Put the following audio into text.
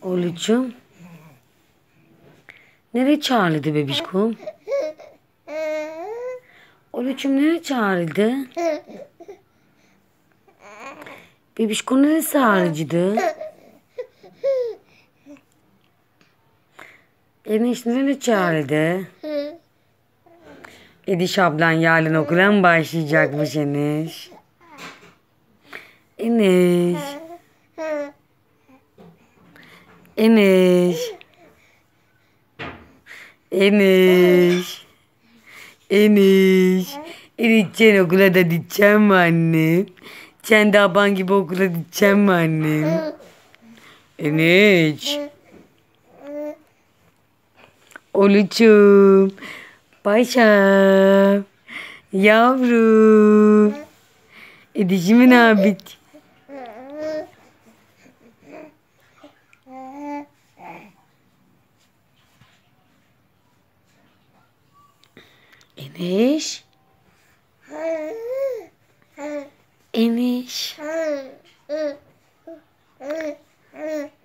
Oğlucum. Nereye çağrıldı bebişkom? Oğlucum nereye çağrıldı? Bebişkom neresi ağrıcıydı? Enes nereye çağrıldı? Ediş ablan yarın okula mı başlayacakmış Enes? Enes. Enes. Enes. Enes. Enes sen okula da gideceksin mi annem? Sen de aban gibi okula gideceksin mi annem? Enes. Oğlucum. Paşam. Yavrum. Edişimin abi. Enes. Enes.